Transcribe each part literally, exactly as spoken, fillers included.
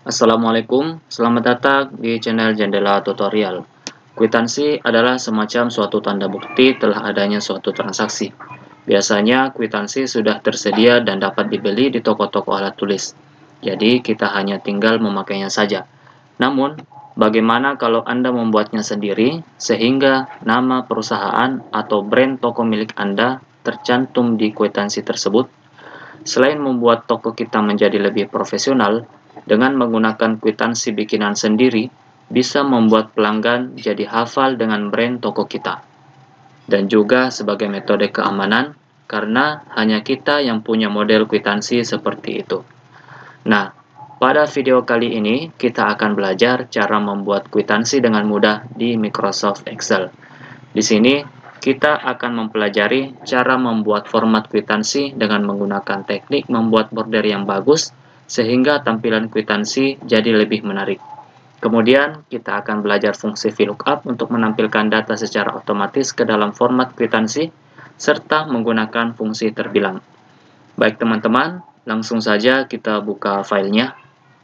Assalamualaikum, selamat datang di channel Jendela Tutorial. Kwitansi adalah semacam suatu tanda bukti telah adanya suatu transaksi. Biasanya kwitansi sudah tersedia dan dapat dibeli di toko-toko alat tulis. Jadi kita hanya tinggal memakainya saja. Namun, bagaimana kalau Anda membuatnya sendiri sehingga nama perusahaan atau brand toko milik Anda tercantum di kwitansi tersebut? Selain membuat toko kita menjadi lebih profesional, dengan menggunakan kwitansi bikinan sendiri, bisa membuat pelanggan jadi hafal dengan brand toko kita. Dan juga sebagai metode keamanan, karena hanya kita yang punya model kwitansi seperti itu. Nah, pada video kali ini kita akan belajar cara membuat kwitansi dengan mudah di Microsoft Excel. Di sini kita akan mempelajari cara membuat format kwitansi dengan menggunakan teknik membuat border yang bagus sehingga tampilan kwitansi jadi lebih menarik. Kemudian kita akan belajar fungsi VLOOKUP untuk menampilkan data secara otomatis ke dalam format kwitansi serta menggunakan fungsi terbilang. Baik teman-teman, langsung saja kita buka filenya.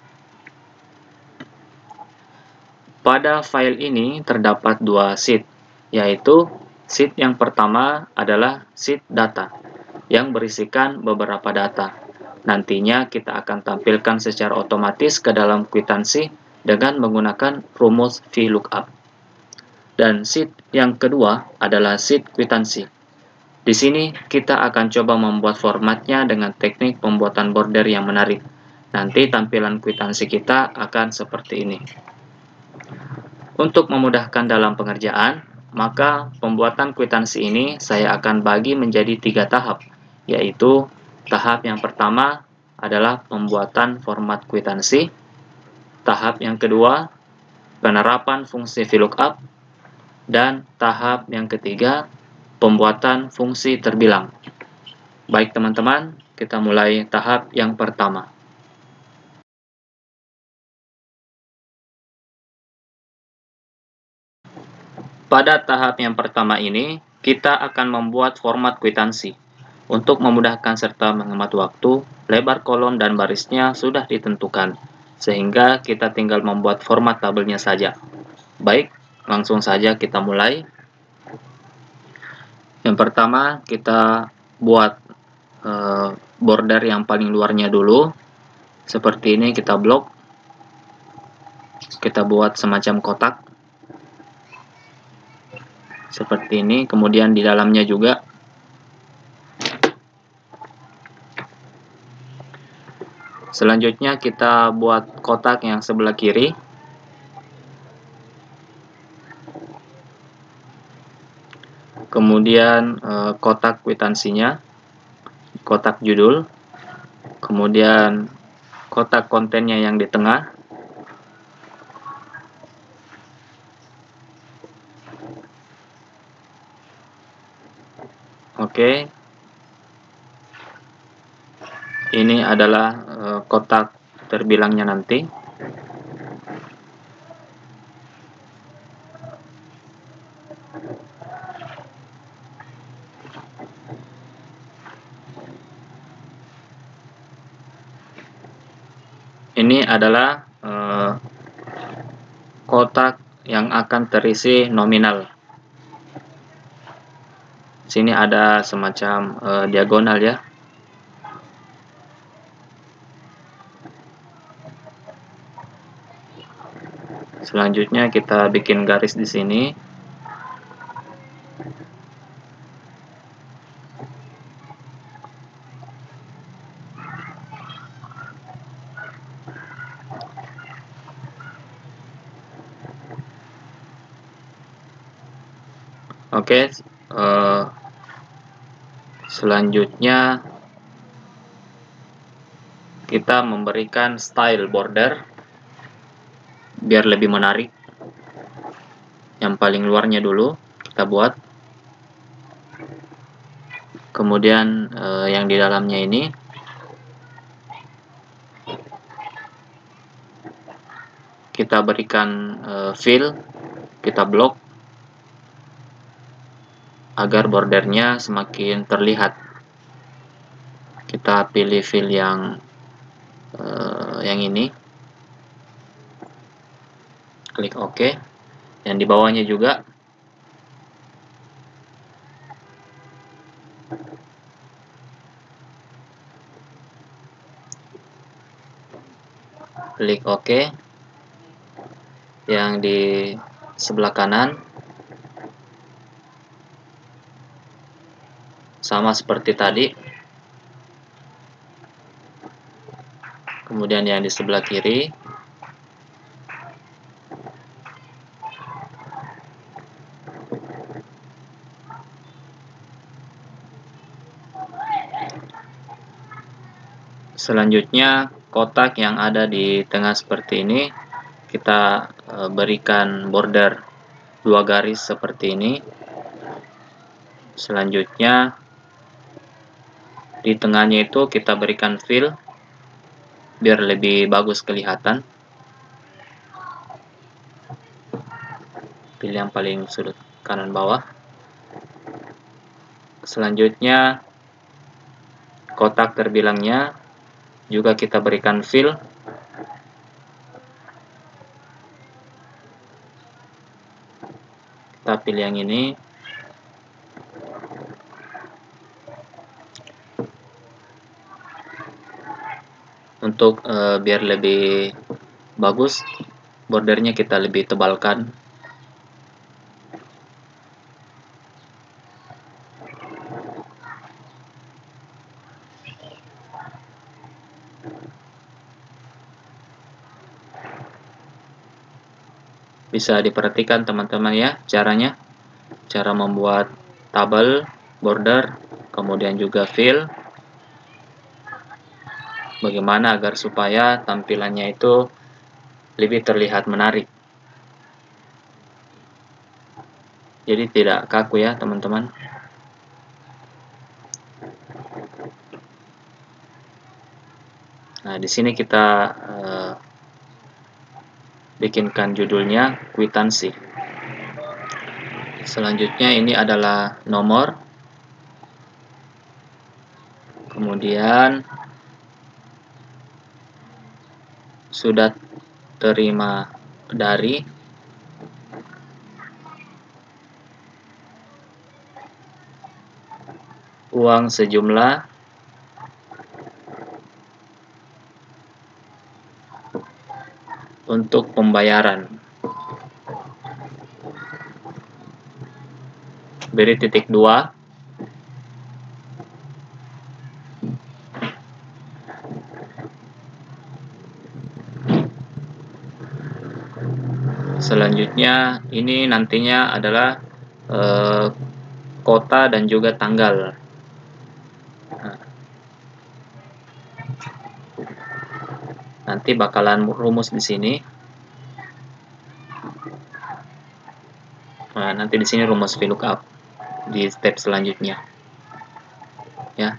Pada file ini terdapat dua sheet, yaitu sheet yang pertama adalah sheet data, yang berisikan beberapa data. Nantinya kita akan tampilkan secara otomatis ke dalam kwitansi dengan menggunakan rumus VLOOKUP. Dan sheet yang kedua adalah sheet kwitansi. Di sini kita akan coba membuat formatnya dengan teknik pembuatan border yang menarik. Nanti tampilan kwitansi kita akan seperti ini. Untuk memudahkan dalam pengerjaan, maka pembuatan kwitansi ini saya akan bagi menjadi tiga tahap, yaitu tahap yang pertama adalah pembuatan format kwitansi, tahap yang kedua penerapan fungsi VLOOKUP, dan tahap yang ketiga pembuatan fungsi terbilang. Baik teman-teman, kita mulai tahap yang pertama. Pada tahap yang pertama ini, kita akan membuat format kwitansi. Untuk memudahkan serta menghemat waktu, lebar kolom dan barisnya sudah ditentukan, sehingga kita tinggal membuat format tabelnya saja. Baik, langsung saja kita mulai. Yang pertama, kita buat eh, border yang paling luarnya dulu. Seperti ini kita blok. Kita buat semacam kotak. Seperti ini, kemudian di dalamnya juga. Selanjutnya kita buat kotak yang sebelah kiri. Kemudian eh, kotak kwitansinya, kotak judul, kemudian kotak kontennya yang di tengah. Oke. Ini adalah eh, kotak terbilangnya nanti. Ini adalah eh, kotak yang akan terisi nominal. Sini ada semacam eh, diagonal ya. Selanjutnya kita bikin garis di sini. Oke, uh, selanjutnya kita memberikan style border biar lebih menarik. Yang paling luarnya dulu kita buat, kemudian uh, yang di dalamnya ini kita berikan uh, fill, kita blok agar bordernya semakin terlihat. Kita pilih fill yang uh, yang ini. klik OK. Yang di bawahnya juga klik OK. Yang di sebelah kanan sama seperti tadi. Kemudian yang di sebelah kiri selanjutnya kotak yang ada di tengah seperti ini kita e, berikan border dua garis seperti ini. Selanjutnya di tengahnya itu kita berikan fill biar lebih bagus kelihatan. Pilih yang paling sudut kanan bawah. Selanjutnya kotak terbilangnya juga kita berikan fill. Kita pilih yang ini. Untuk e, biar lebih bagus, bordernya kita lebih tebalkan. Bisa diperhatikan teman-teman ya caranya, cara membuat tabel, border, kemudian juga fill. Bagaimana agar supaya tampilannya itu lebih terlihat menarik. Jadi tidak kaku ya teman-teman. Nah, di sini kita uh, bikinkan judulnya kwitansi. Selanjutnya ini adalah nomor. Kemudian sudah terima dari, uang sejumlah, untuk pembayaran. Beri titik dua. Selanjutnya ini nantinya adalah eh, kota dan juga tanggal. Nah, nanti bakalan rumus di sini. Nah, nanti di sini rumus VLOOKUP di step selanjutnya. Ya.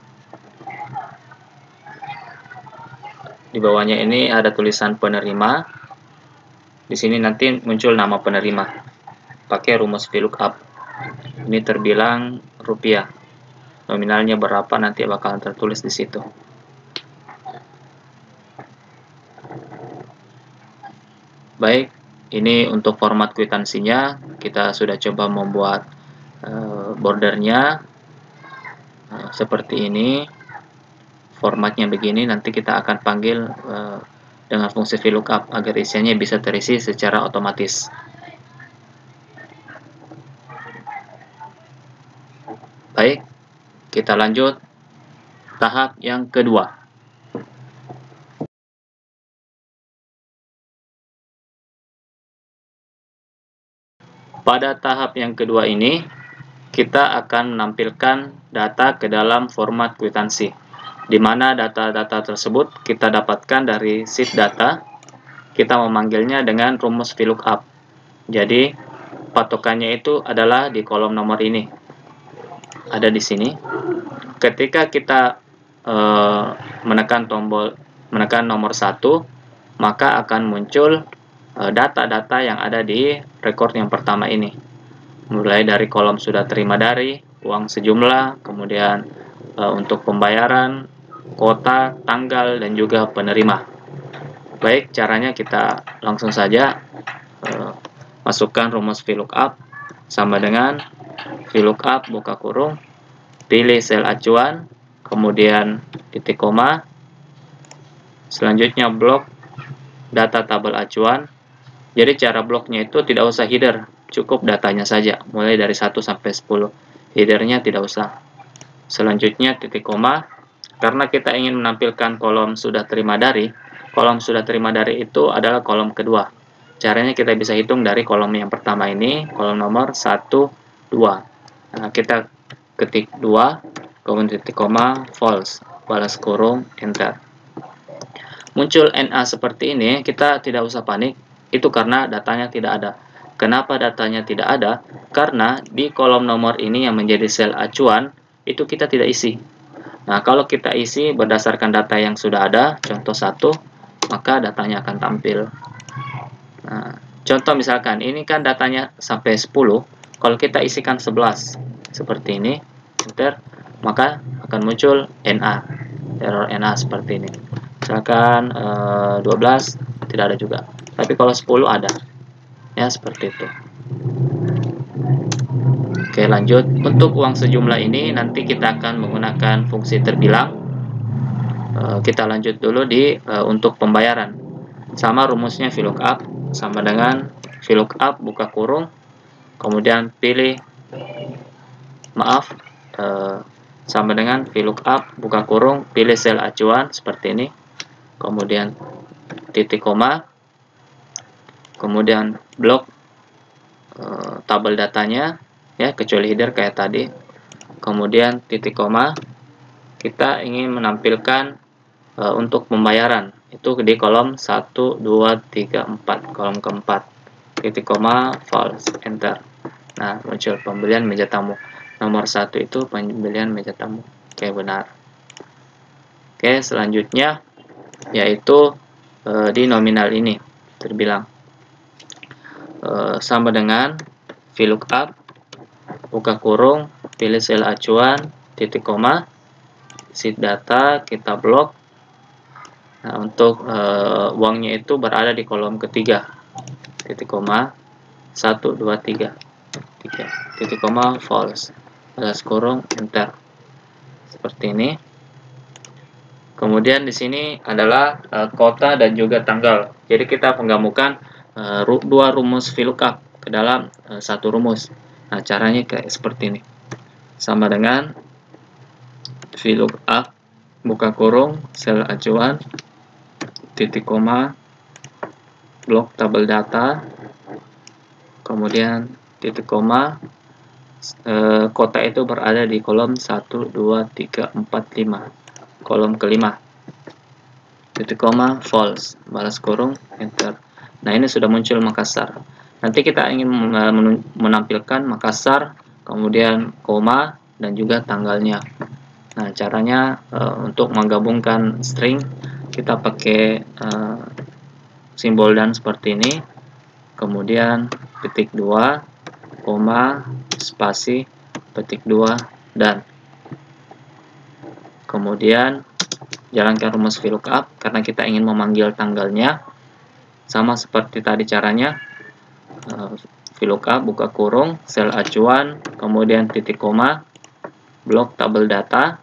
Di bawahnya ini ada tulisan penerima. Di sini nanti muncul nama penerima pakai rumus VLOOKUP. Ini terbilang rupiah. Nominalnya berapa nanti bakalan tertulis di situ. Baik, ini untuk format kwitansinya. Kita sudah coba membuat uh, bordernya uh, seperti ini. Formatnya begini. Nanti kita akan panggil uh, dengan fungsi VLOOKUP agar isiannya bisa terisi secara otomatis. Baik, kita lanjut tahap yang kedua. Pada tahap yang kedua ini, kita akan menampilkan data ke dalam format kwitansi, di mana data-data tersebut kita dapatkan dari sheet data. Kita memanggilnya dengan rumus VLOOKUP. Jadi, patokannya itu adalah di kolom nomor ini. Ada di sini. Ketika kita eh, menekan tombol, menekan nomor satu, maka akan muncul data-data yang ada di record yang pertama ini, mulai dari kolom sudah terima dari, uang sejumlah, kemudian e, untuk pembayaran, kota, tanggal, dan juga penerima. Baik, caranya kita langsung saja masukkan rumus VLOOKUP sama dengan VLOOKUP buka kurung, pilih sel acuan, kemudian titik koma, selanjutnya blok data tabel acuan. Jadi cara bloknya itu tidak usah header, cukup datanya saja, mulai dari satu sampai sepuluh. Headernya tidak usah. Selanjutnya titik koma, karena kita ingin menampilkan kolom sudah terima dari, kolom sudah terima dari itu adalah kolom kedua. Caranya kita bisa hitung dari kolom yang pertama ini, kolom nomor satu, dua. Nah, kita ketik dua, kemudian titik koma, false, balas kurung, enter. Muncul N A seperti ini, kita tidak usah panik, itu karena datanya tidak ada. Kenapa datanya tidak ada? Karena di kolom nomor ini yang menjadi sel acuan, itu kita tidak isi. Nah, kalau kita isi berdasarkan data yang sudah ada, contoh satu, maka datanya akan tampil. Nah, contoh misalkan, ini kan datanya sampai sepuluh, kalau kita isikan sebelas, seperti ini, enter, maka akan muncul N A, error N A seperti ini. Misalkan eh, dua belas, tidak ada juga. Tapi kalau sepuluh ada. Ya, seperti itu. Oke, lanjut. Untuk uang sejumlah ini nanti kita akan menggunakan fungsi terbilang. E, kita lanjut dulu di e, untuk pembayaran. Sama rumusnya VLOOKUP sama dengan VLOOKUP buka kurung, kemudian pilih maaf e, sama dengan VLOOKUP buka kurung, pilih sel acuan seperti ini. Kemudian titik koma, kemudian blok e, tabel datanya, ya, kecuali header kayak tadi, kemudian titik koma, kita ingin menampilkan e, untuk pembayaran itu di kolom satu, dua, tiga, empat, kolom keempat, titik koma, false, enter. Nah, muncul pembelian meja tamu nomor satu, itu pembelian meja tamu. Oke, benar. Oke, selanjutnya yaitu e, di nominal ini terbilang e, sama dengan VLOOKUP buka kurung, pilih sel acuan, titik koma, isi data, kita blok. Nah, untuk e, uangnya itu berada di kolom ketiga, titik koma, satu, dua, tiga, tiga, titik koma, false, balas kurung, enter. Seperti ini. Kemudian di sini adalah e, kota dan juga tanggal. Jadi kita penggabungkan e, ru dua rumus VLOOKUP ke dalam e, satu rumus. Nah, caranya kayak seperti ini. Sama dengan VLOOKUP buka kurung, sel acuan, titik koma, blok tabel data, kemudian titik koma, e, kota itu berada di kolom satu, dua, tiga, empat, lima, kolom kelima, titik koma, false, balas kurung, enter. Nah, ini sudah muncul Makassar. Nanti kita ingin menampilkan Makassar, kemudian koma, dan juga tanggalnya. Nah, caranya e, untuk menggabungkan string, kita pakai e, simbol dan seperti ini, kemudian petik dua, koma, spasi, petik dua, dan kemudian jalankan rumus VLOOKUP karena kita ingin memanggil tanggalnya. Sama seperti tadi caranya, uh, VLOOKUP buka kurung, sel acuan, kemudian titik koma, blok tabel data,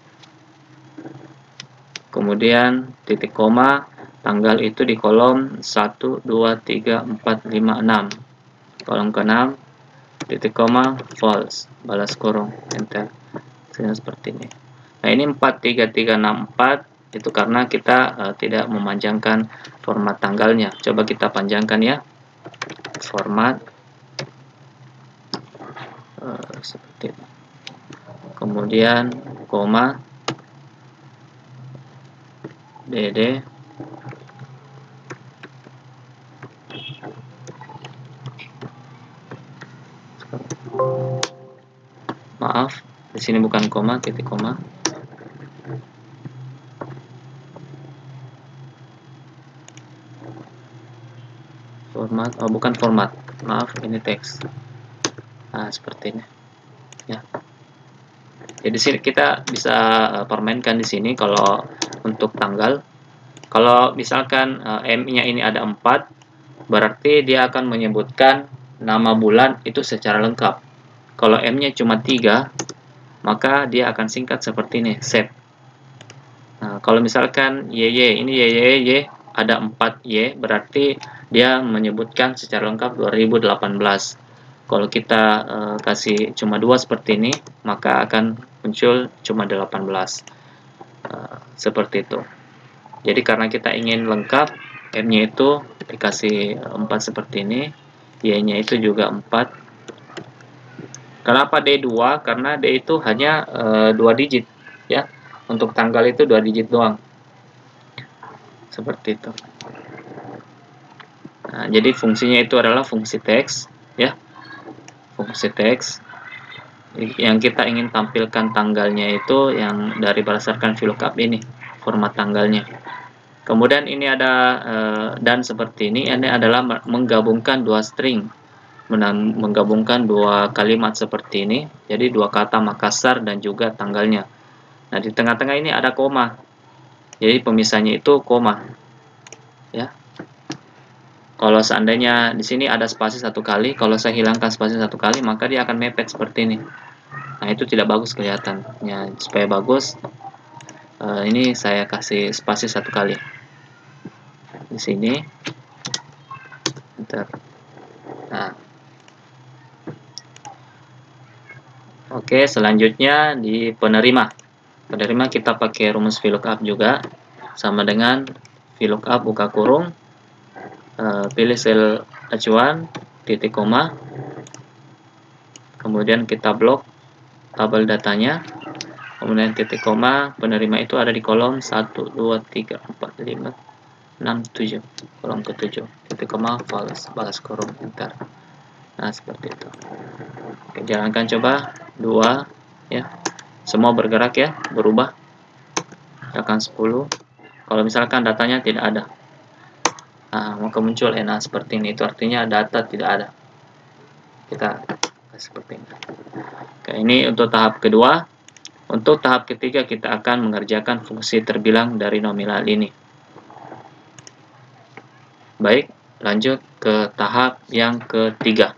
kemudian titik koma, tanggal itu di kolom satu, dua, tiga, empat, lima, enam, kolom keenam, titik koma, false, balas kurung, enter. Seperti ini. Nah, ini empat, tiga, tiga, enam, empat itu karena kita uh, tidak memanjangkan format tanggalnya. Coba kita panjangkan ya, format uh, seperti ini. Kemudian koma, dd, maaf, di sini bukan koma, titik koma. Format, oh bukan format, maaf, ini teks. Nah, seperti ini. Ya. Jadi sini kita bisa permainkan di sini kalau untuk tanggal. Kalau misalkan uh, M-nya ini ada empat, berarti dia akan menyebutkan nama bulan itu secara lengkap. Kalau M-nya cuma tiga, maka dia akan singkat seperti ini, set. Nah, kalau misalkan Y Y, ini Y Y Y, ada empat Y, berarti dia menyebutkan secara lengkap dua ribu delapan belas. Kalau kita uh, kasih cuma dua seperti ini, maka akan muncul cuma delapan belas. Uh, seperti itu. Jadi karena kita ingin lengkap, M-nya itu dikasih empat seperti ini, Y-nya itu juga empat. Kenapa D dua? Karena D itu hanya uh, dua digit, ya. Untuk tanggal itu dua digit doang. Seperti itu. Nah, jadi fungsinya itu adalah fungsi teks, ya. Fungsi teks. Yang kita ingin tampilkan tanggalnya itu yang dari berdasarkan VLOOKUP ini, format tanggalnya. Kemudian ini ada uh, dan seperti ini, ini adalah menggabungkan dua string, menggabungkan dua kalimat seperti ini. Jadi dua kata Makassar dan juga tanggalnya. Nah, di tengah-tengah ini ada koma. Jadi pemisahnya itu koma. Ya. Kalau seandainya di sini ada spasi satu kali, kalau saya hilangkan spasi satu kali, maka dia akan mepet seperti ini. Nah, itu tidak bagus kelihatannya. Supaya bagus, uh, ini saya kasih spasi satu kali. Di sini. Bentar. Nah. Oke, selanjutnya di penerima. Penerima kita pakai rumus VLOOKUP juga, sama dengan VLOOKUP buka kurung, uh, pilih sel acuan, titik koma, kemudian kita blok tabel datanya, kemudian titik koma, penerima itu ada di kolom satu, dua, tiga, empat, lima, enam, tujuh, kolom ketujuh, titik koma, balas, balas kurung, enter. Nah, seperti itu. Oke, jalankan coba, dua, ya. Semua bergerak ya, berubah. Tekan sepuluh. Kalau misalkan datanya tidak ada. Nah, maka muncul enak seperti ini. Itu artinya data tidak ada. Kita seperti ini. Oke, ini untuk tahap kedua. Untuk tahap ketiga kita akan mengerjakan fungsi terbilang dari nominal ini. Baik, lanjut ke tahap yang ketiga.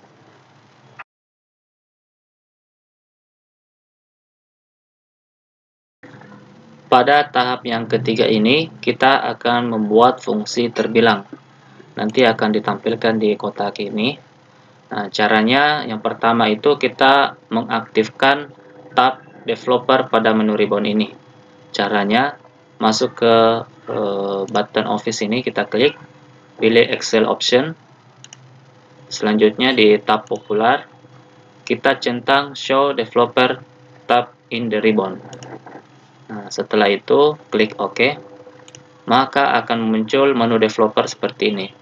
Pada tahap yang ketiga ini, kita akan membuat fungsi terbilang. Nanti akan ditampilkan di kotak ini. Nah, caranya yang pertama itu kita mengaktifkan tab developer pada menu ribbon ini. Caranya, masuk ke e, button office ini, kita klik, pilih Excel option. Selanjutnya di tab popular, kita centang show developer tab in the ribbon. Nah, setelah itu klik OK, maka akan muncul menu developer seperti ini.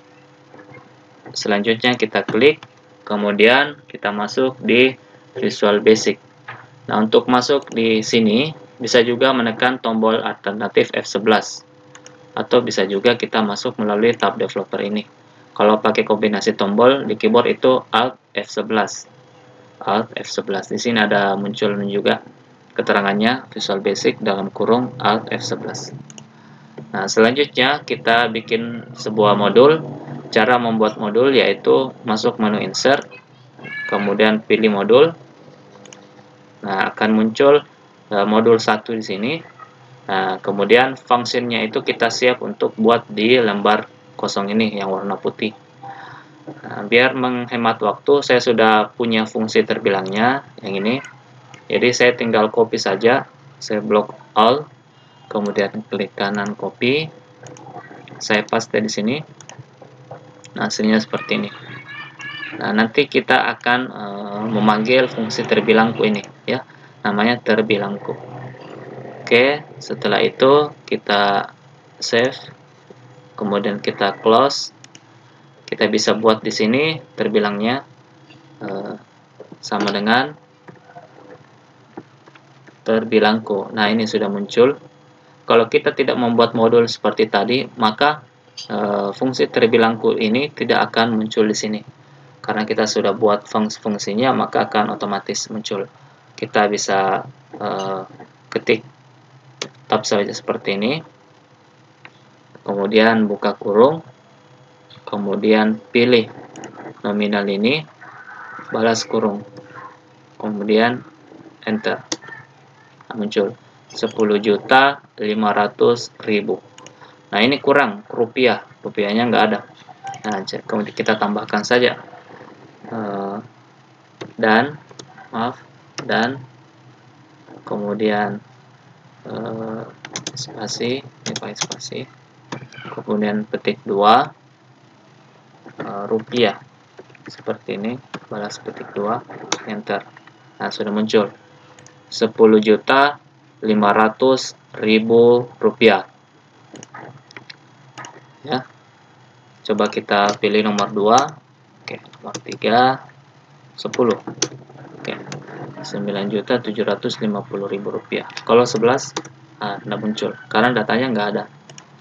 Selanjutnya kita klik, kemudian kita masuk di Visual Basic. Nah, untuk masuk di sini bisa juga menekan tombol alternatif F sebelas, atau bisa juga kita masuk melalui tab developer ini. Kalau pakai kombinasi tombol di keyboard itu Alt F sebelas. Alt F sebelas. Di sini ada muncul juga keterangannya Visual Basic dalam kurung Alt F sebelas. Nah, selanjutnya kita bikin sebuah modul. Cara membuat modul yaitu masuk menu Insert, kemudian pilih modul. Nah, akan muncul uh, modul satu di sini. Nah, kemudian fungsinya itu kita siap untuk buat di lembar kosong ini yang warna putih. Nah, biar menghemat waktu, saya sudah punya fungsi terbilangnya yang ini. Jadi saya tinggal copy saja, saya blok all, kemudian klik kanan copy, saya paste di sini. Nah, hasilnya seperti ini. Nah, nanti kita akan uh, memanggil fungsi terbilangku ini, ya, namanya terbilangku. Oke, setelah itu kita save, kemudian kita close. Kita bisa buat di sini terbilangnya uh, sama dengan terbilangku. Nah, ini sudah muncul. Kalau kita tidak membuat modul seperti tadi, maka uh, fungsi terbilangku ini tidak akan muncul di sini. Karena kita sudah buat fungsi-fungsinya, maka akan otomatis muncul. Kita bisa uh, ketik tab saja seperti ini. Kemudian buka kurung. kemudian pilih nominal ini, balas kurung, kemudian enter. Nah, muncul sepuluh juta lima ratus ribu. Nah, ini kurang rupiah, rupiahnya nggak ada. Nah, kemudian kita tambahkan saja uh, dan maaf dan kemudian uh, spasi, ini pakai spasi, kemudian petik dua, uh, rupiah seperti ini, balas petik dua, enter. Nah, sudah muncul sepuluh juta lima ratus ribu rupiah. Ya, coba kita pilih nomor dua. Oke, nomor tiga, sepuluh. Oke, sembilan juta tujuh ratus lima puluh ribu rupiah. Kalau sebelas, nah, tidak muncul karena datanya nggak ada.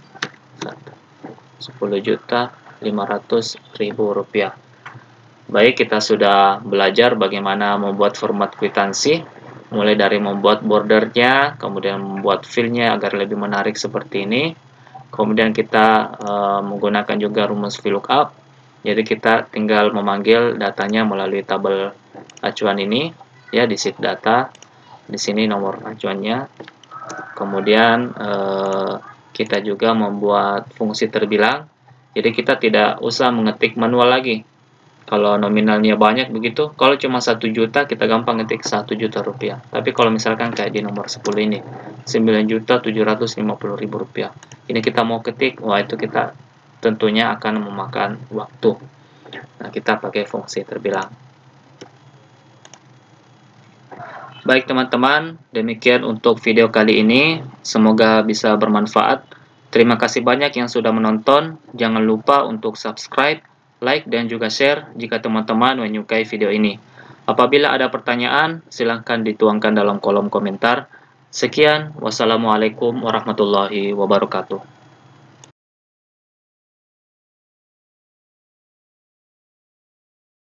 sepuluh juta lima ratus ribu rupiah. Baik, kita sudah belajar bagaimana membuat format kwitansi, mulai dari membuat bordernya, kemudian membuat filenya agar lebih menarik seperti ini. Kemudian kita uh, menggunakan juga rumus VLOOKUP. Jadi kita tinggal memanggil datanya melalui tabel acuan ini, ya, di sheet data. Di sini nomor acuannya. Kemudian uh, kita juga membuat fungsi terbilang. Jadi kita tidak usah mengetik manual lagi. Kalau nominalnya banyak begitu, kalau cuma satu juta kita gampang ngetik satu juta rupiah. Tapi kalau misalkan kayak di nomor sepuluh ini, sembilan juta tujuh ratus lima puluh ribu rupiah. Ini kita mau ketik, wah itu kita tentunya akan memakan waktu. Nah, kita pakai fungsi terbilang. Baik teman-teman, demikian untuk video kali ini. Semoga bisa bermanfaat. Terima kasih banyak yang sudah menonton. Jangan lupa untuk subscribe, like, dan juga share jika teman-teman menyukai video ini. Apabila ada pertanyaan, silahkan dituangkan dalam kolom komentar. Sekian, wassalamualaikum warahmatullahi wabarakatuh.